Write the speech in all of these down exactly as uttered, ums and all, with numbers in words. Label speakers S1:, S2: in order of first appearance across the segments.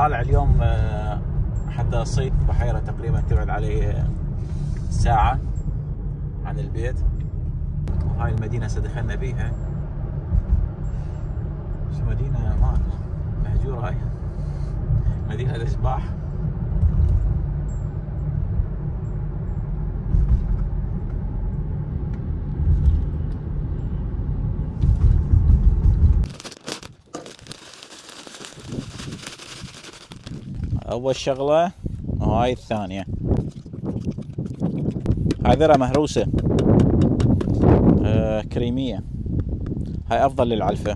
S1: طالع اليوم حتى أصيد بحيرة تقريبا تبعد علي ساعة عن البيت. وهاي المدينة دخلنا بيها، شو مدينة ما مهجورة، هاي مدينة الأشباح. أول شغلة وهاي الثانية، هاي ذرة مهروسة آه كريمية، هاي أفضل للعلفة.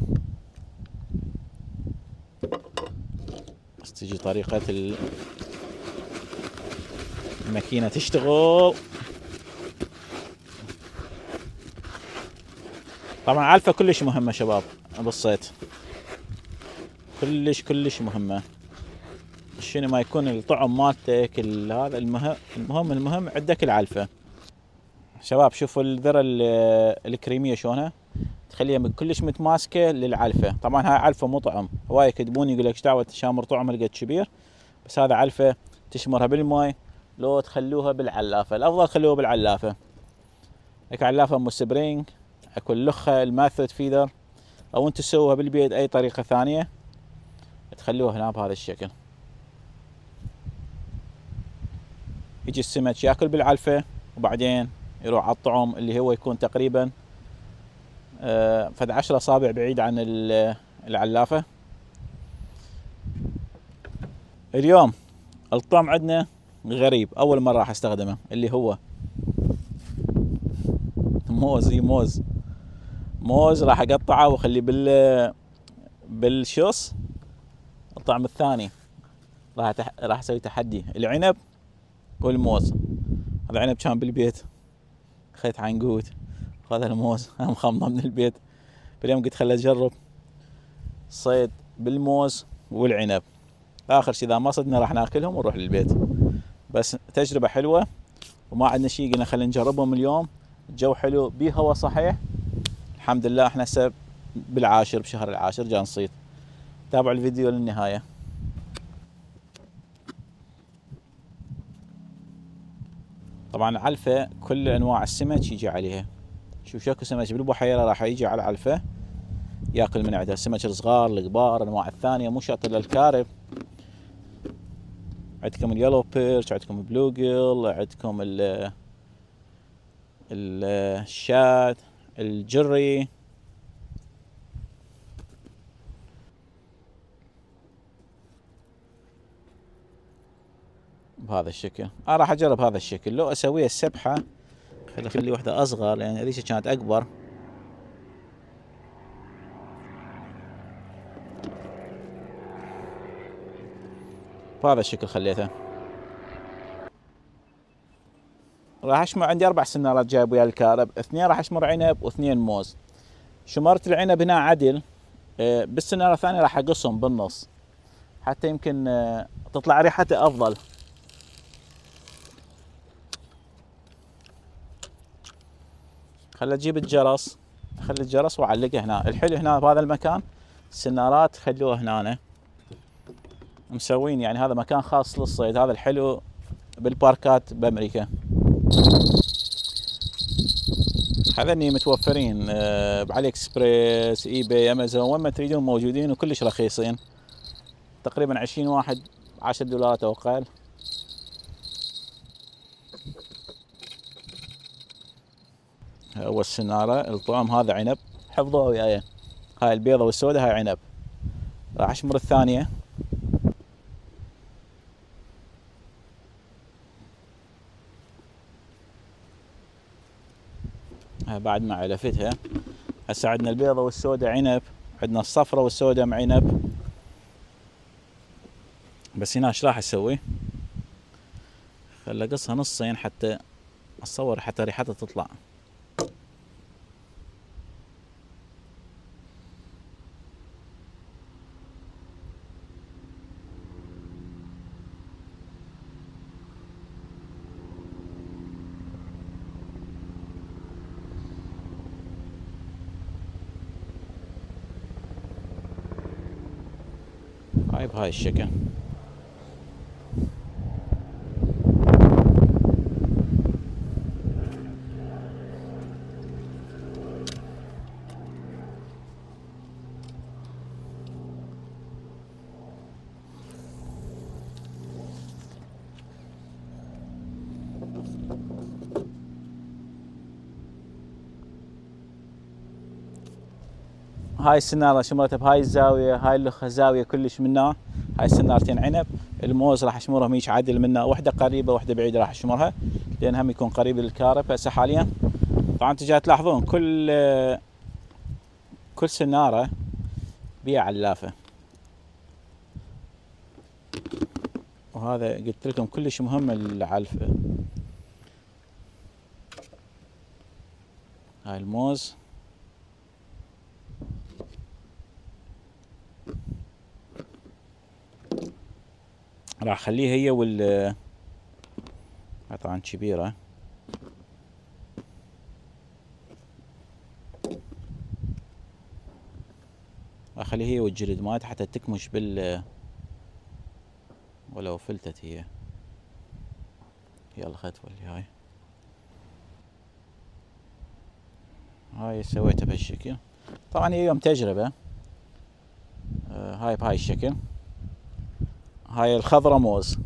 S1: بس تجي طريقة الماكينة تشتغل. طبعا علفة كلش مهمة شباب بالصيد، كلش كلش مهمة. شنو ما يكون الطعم مالتك هذا المهم المهم المهم عندك العلفة. شباب شوفوا الذرة الكريمية شلونها تخليها كلش متماسكة للعلفة. طبعا هاي علفة مو طعم، هواي يكذبون يقول لك ايش دعوة تشامر طعم لقد كبير، بس هذا علفة تشمرها بالماء لو تخلوها بالعلافة. الافضل خلوها بالعلافة. هيك علافة ام سبرينج، اكو اللخة الماثود فيدر، او انتم تسووها بالبيت اي طريقة ثانية تخلوها هنا بهذا الشكل. يجي السمك ياكل بالعلفة وبعدين يروح على الطعم اللي هو يكون تقريبا آه فد عشرة اصابع بعيد عن العلافة. اليوم الطعم عندنا غريب، اول مرة راح استخدمه، اللي هو موز. موز موز راح اقطعه واخليه بال بالشوص. الطعم الثاني راح تح... راح اسوي تحدي العنب والموز. هذا عنب كان بالبيت خيت عنقود، وهذا الموز مخمضه من البيت. باليوم قلت خلي اجرب صيد بالموز والعنب. اخر شيء اذا ما صدنا راح ناكلهم ونروح للبيت. بس تجربه حلوه وما عندنا شيء، قلنا خلينا نجربهم اليوم. الجو حلو، بيه هوا صحيح الحمد لله. احنا هسه بالعاشر بشهر العاشر جا نصيد. تابعوا الفيديو للنهايه. طبعا علفة كل انواع السمك يجي عليها. شوف شكو سمك بالبحيرة راح يجي على علفة ياكل من عندها. السمك الصغار الكبار الانواع الثانية مو شرط للكارب. عندكم اليلو بيرش، عندكم البلو جيل، عندكم ال الشاد، الجري. بهذا الشكل انا راح اجرب هذا الشكل. لو اسويها السبحة خلي اخلي وحدة اصغر لان هذيك كانت اكبر. بهذا الشكل خليتها. راح اشمر عندي اربع سنارات جايب ويا الكارب، اثنين راح اشمر عنب واثنين موز. شمرت العنب هنا عدل، بالسنارة الثانية راح اقصهم بالنص حتى يمكن تطلع ريحته افضل. خلي اجيب الجرس، خلي الجرس واعلقه هنا. الحلو هنا بهذا المكان السنارات خلوها هنا مسوين، يعني هذا مكان خاص للصيد. هذا الحلو بالباركات بامريكا. هذني متوفرين بعلي اكسبريس، اي باي، امازون، وين ما تريدون موجودين وكلش رخيصين. تقريبا عشرين واحد عشر دولارات او اقل. اول سنارة الطعم هذا عنب، حفظوها وياي. هاي البيضة والسوداء هاي عنب. راح اشمر الثانية. هاي بعد ما علفتها. هسه عندنا البيضة والسوداء عنب، عندنا الصفرة والسوداء مع عنب. بس هنا ايش راح اسوي؟ خل اقصها نصين حتى اتصور حتى ريحتها تطلع. هاي بهاي الشكل. هاي السنارة شمرتها بهاي الزاوية، هاي اللخة زاوية كلش منها. هاي السنارتين عنب. الموز راح اشمرهم هيك عدل منها، وحدة قريبة وحدة بعيدة راح اشمرها، لان هم يكون قريب للكارب. هسه حاليا طبعا انتم جاي تلاحظون كل كل سنارة بيها علافة، وهذا قلت لكم كلش مهم العلفة. هاي الموز راح اخليه هي وال طبعا كبيرة. اخليه هي والجلد مالتها حتى تكمش بال ولو فلتت هي. يلا خذ ولي هاي. هاي سويتها بهالشكل. طبعا هي يوم تجربة. آه هاي بهاي الشكل. هاي الخضرة موز.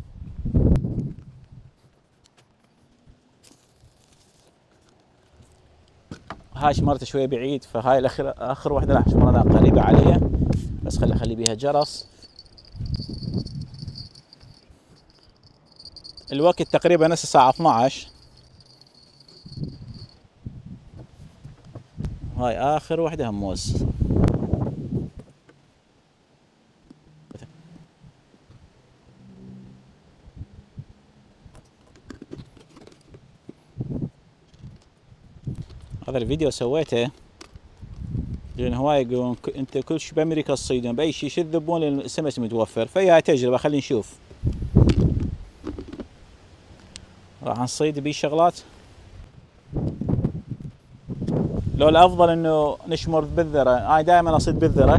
S1: هاي شمرتها شوية بعيد، فهاي الاخر اخر وحدة راح اشمرها قريبة عليها، بس خلي اخلي بيها جرس. الوقت تقريبا هسه الساعة اثنعش. هاي اخر وحدة هم موز. هذا الفيديو سويته لان هواي يقولون انت كل شيء بامريكا تصيدون باي شيء، شو تذبون لان السمك متوفر. فهي تجربة، خلينا نشوف. راح نصيد بيه شغلات. لو الافضل انه نشمر بالذرة. انا دائما اصيد بالذرة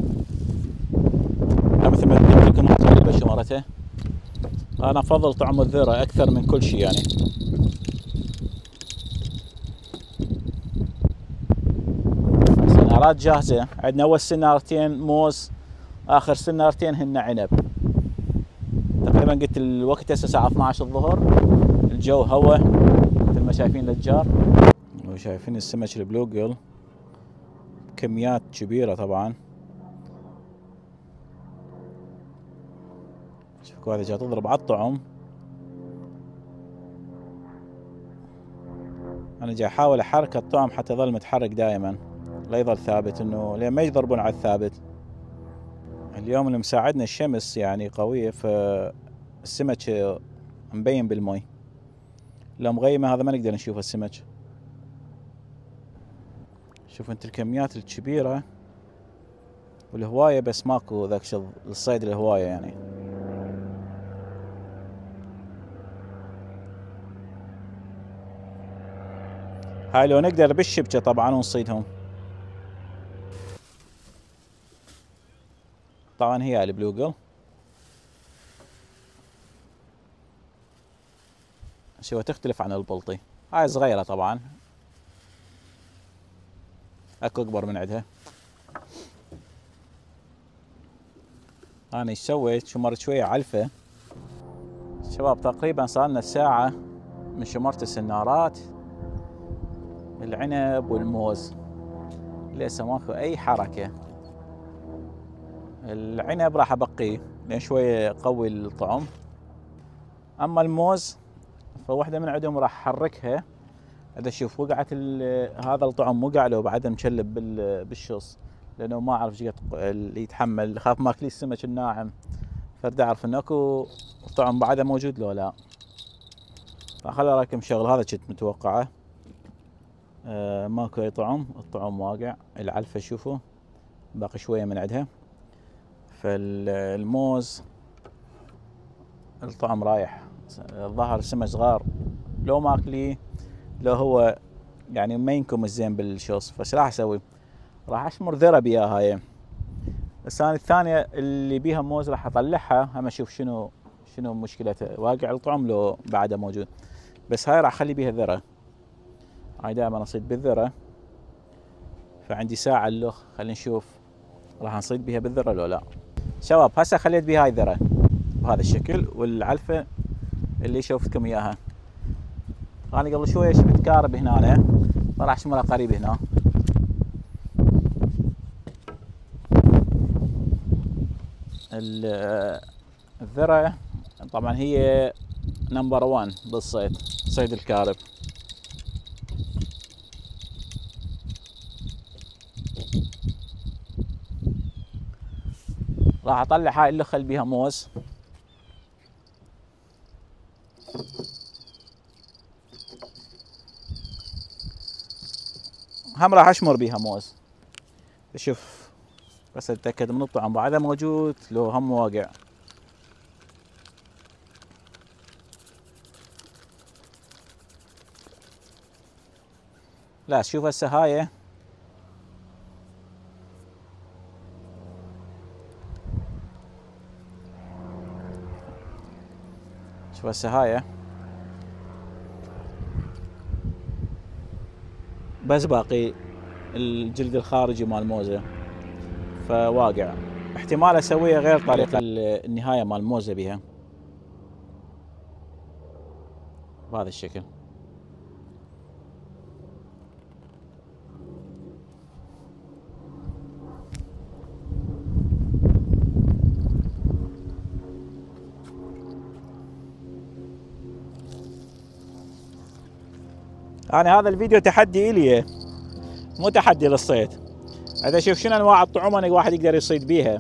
S1: مثل ما قلت لكم قريبة شمرته. انا افضل طعم الذرة اكثر من كل شيء يعني. سنارات جاهزة. عندنا اول سنارتين موز، اخر سنارتين هن عنب. تقريبا قلت الوقت هسه الساعة اثنعش الظهر. الجو هوا مثل ما شايفين الاشجار، وشايفين السمك البلو جيل كميات كبيرة طبعا. شوفوا هذا جاي تضرب على الطعم. انا جاي احاول احرك الطعم حتى يظل متحرك دائما، لا يظل ثابت، انه لين ما يضربون على الثابت. اليوم اللي مساعدنا الشمس يعني قوية، فالسمك مبين بالمي. لو مغيمة هذا ما نقدر نشوف السمك. شوف انت الكميات الكبيرة والهواية، بس ماكو ذاك الصيد الهواية يعني. هاي لو نقدر بالشبكة طبعا ونصيدهم. طبعا هي البلو جيل. شوف تختلف عن البلطي. هاي صغيرة طبعا، اكو اكبر من عندها. انا ايش سويت؟ شمرت شوية علفة. شباب تقريبا صار لنا ساعة من شمرت السنارات العنب والموز، لسه ماكو اي حركة. العنب راح ابقيه لان شوية قوي الطعم. اما الموز فواحدة من عندهم راح احركها. اذا شوف وقعت هذا الطعم وقع له بعد مشلب بالشص، لانه ما اعرف ايش قد اللي يتحمل. خاف ماكلي السمك الناعم، فرد اعرف انه اكو طعم بعده موجود لو لا. فخلي اراكم شغل. هذا كنت متوقعه. آه ماكو اي طعم، الطعم واقع. العلفة شوفوا باقي شوية من عندها. فالموز الطعم رايح. الظهر سمك صغار لو ماكلي، لو هو يعني ما ينكم الزين بالشوص. فايش راح اسوي؟ راح اشمر ذره بياها هاي. الثانية الثانية اللي بيها موز راح اطلعها هم اشوف شنو شنو مشكلتها، واقع الطعم لو بعده موجود. بس هاي راح اخلي بيها ذره. هاي دائما اصيد بالذره، فعندي ساعة اللخ. خلينا نشوف راح نصيد بيها بالذره لو لا. شباب هسه خليت بيها هاي ذره بهذا الشكل، والعلفة اللي شوفتكم اياها. انا قبل شويه شفت كارب هنا، فراح اشمرها قريب هنا. الذرة طبعا هي نمبر وان بالصيد، صيد الكارب. راح اطلع هاي اللخة اللي بيها موز. هم راح اشمر بيها موز، شوف بس اتاكد من الطعم بعدها موجود لو هم واقع. لا شوف هسه هاي شوف هسه هاي بس باقي الجلد الخارجي مال الموزة فواقع. احتمال اسويها غير طريقة النهاية مال الموزة بها بهذا الشكل. أنا هذا الفيديو تحدي إلي مو تحدي للصيد. عاد أشوف شنو أنواع الطعوم أنا الواحد يقدر يصيد بيها.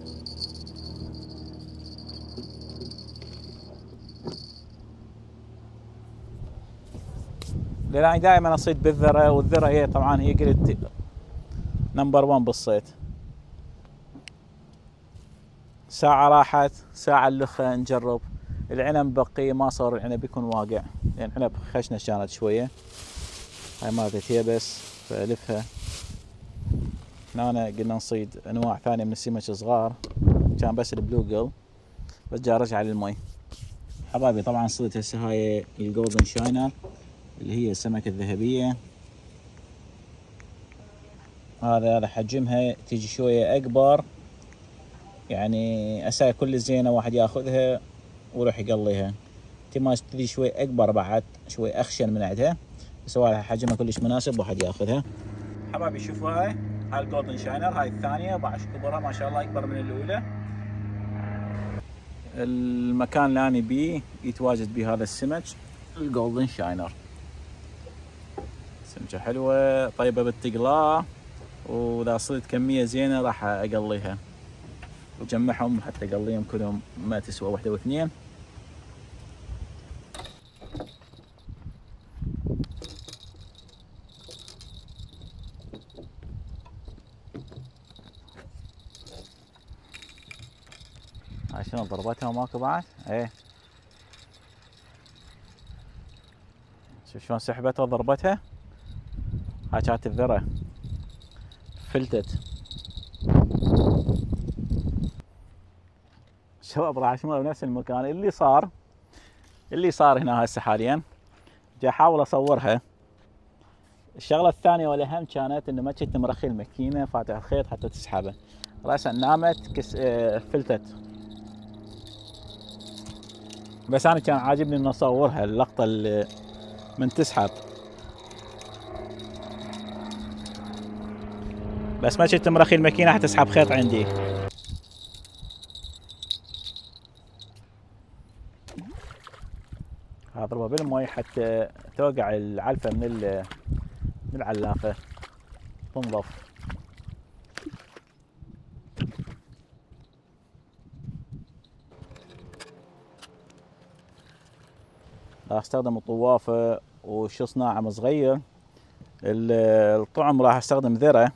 S1: لأن أنا دائما أصيد بالذرة، والذرة هي طبعا هي قلت نمبر وان بالصيد. ساعة راحت، ساعة اللخة نجرب. العنب بقي ما صار العنب يكون واقع، لأن يعني العنب خشنة كانت شوية. هاي مالت يبس فألفها. هنا قلنا نصيد أنواع ثانية من السمك صغار، كان بس البلو جل، بس جا رجع للمي. حبايبي طبعا صيدت هسه هاي الجولدن شاينر اللي هي السمكة الذهبية. هذا هذا حجمها تيجي شوية أكبر، يعني أساي كل زينة واحد ياخذها ويروح يقليها. احتمال تجي شوي أكبر بعد، شوي أخشن من عندها، بس هو حجمها كلش مناسب واحد ياخذها. حبايبي شوفوا هاي هاي الجولدن شاينر، هاي الثانية بعش كبرها ما شاء الله أكبر من الأولى. المكان اللي أنا بيه يتواجد بيه هذا السمك الجولدن شاينر. سمكة حلوة طيبة بالتقلاة، وإذا صيدت كمية زينة راح أقليها وجمعهم حتى أقليهم كلهم، ما تسوى واحدة واثنين. هاي شنو ضربتها وماكو بعد؟ ايه شوف شلون سحبتها وضربتها. هاي كانت الذرة فلتت. شباب راح اشمر بنفس المكان اللي صار اللي صار هنا هسه حاليا. جاي احاول اصورها. الشغله الثانيه والاهم كانت انه ما كنت مرخي الماكينه فاتح الخيط حتى تسحبه، راسا نامت كس... اه فلتت. بس انا كان عاجبني اني اصورها اللقطه اللي من تسحب، بس ما كنت مرخي الماكينه حتى تسحب خيط عندي. اضربها بالمي حتى توقع العلفه من من العلافه تنظف. راح استخدم الطوافه وشص ناعم صغير. الطعم راح استخدم ذره.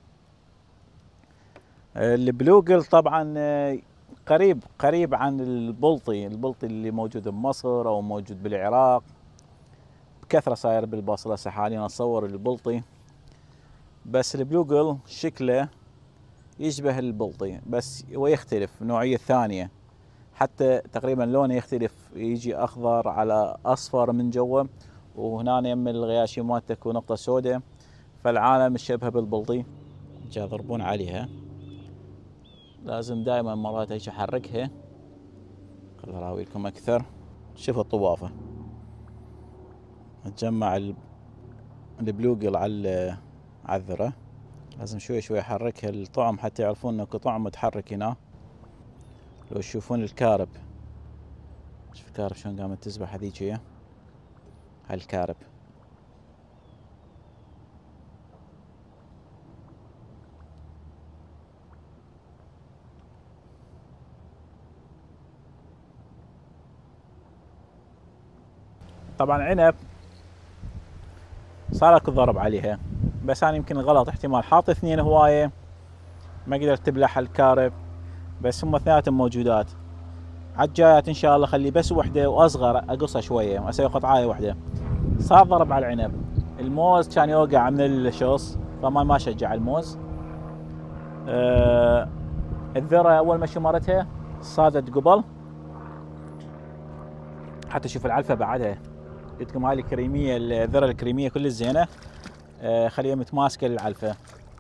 S1: البلوجل طبعا قريب قريب عن البلطي، البلطي اللي موجود بمصر او موجود بالعراق بكثره، صاير بالبصره. هسه حاليا اصور البلطي، بس البلوجل شكله يشبه البلطي بس ويختلف نوعيه ثانيه، حتى تقريبا لونه يختلف، يجي اخضر على اصفر من جوا، وهنا يم الغياشي مالته تكون نقطه سوداء، فالعالم شبه بالبلطي. جا يضربون عليها، لازم دائما مرات هيك احركها. خل اراويلكم اكثر. شوفوا الطوافه تجمع البلوجل على على الذره، لازم شوي شوي احركها الطعم حتى يعرفون انه طعم متحرك هنا. لو تشوفون الكارب، شوف الكارب شلون قامت تسبح هذيك، هي هالكارب. طبعا عنب صار اكو ضرب عليها، بس انا يمكن غلط، احتمال حاط اثنين هوايه ما قدرت تبلع الكارب، بس هم اثنيناتهم موجودات. عالجايات ان شاء الله خلي بس وحده واصغر اقصها شويه واسوي قطعايه وحده. صار ضرب على العنب. الموز كان يوقع من الشوص فما ما شجع الموز. أه الذره اول ما شمرتها صادت قبل، حتى شوف العلفه بعدها قلت لكم هاي الكريميه، الذره الكريميه كل الزينه. أه خليها متماسكه للعلفه.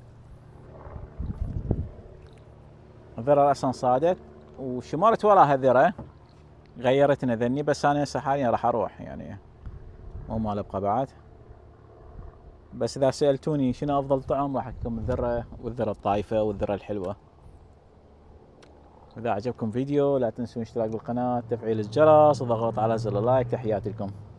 S1: الذره اصلا صادت وشمرت وراها ذره غيرتنا ذني، بس انا هسه حاليا راح اروح يعني مو مال ابقى بعد. بس اذا سالتوني شنو افضل طعم راح احكي لكم الذره والذره الطايفه والذره الحلوه. اذا عجبكم فيديو لا تنسون الاشتراك بالقناه، تفعيل الجرس وضغط على زر اللايك. تحياتي لكم.